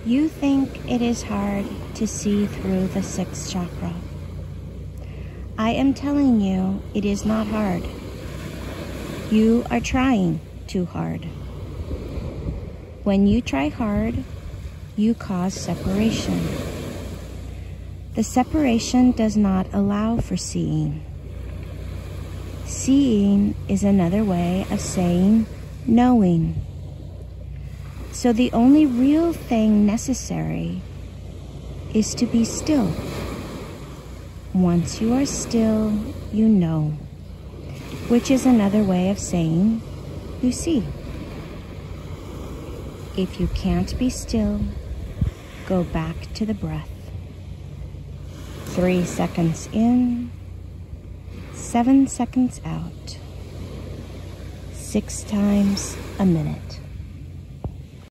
You think it is hard to see through the sixth chakra. I am telling you, it is not hard. You are trying too hard. When you try hard, you cause separation. The separation does not allow for seeing. Seeing is another way of saying knowing. So the only real thing necessary is to be still. Once you are still, you know, which is another way of saying you see. If you can't be still, go back to the breath. 3 seconds in, 7 seconds out, 6 times a minute.